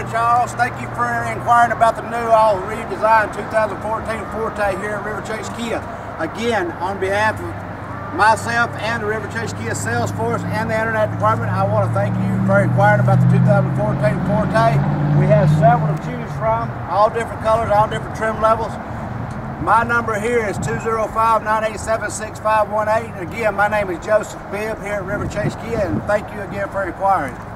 morning, Charles. Thank you for inquiring about the new all redesigned 2014 Forte here at Riverchase Kia. Again, on behalf of myself and the Riverchase Kia sales force and the internet department, I want to thank you for inquiring about the 2014 Forte. We have several to choose from, all different colors, all different trim levels. My number here is 205-987-6518. Again, my name is Joseph Bibb here at Riverchase Kia, and thank you again for inquiring.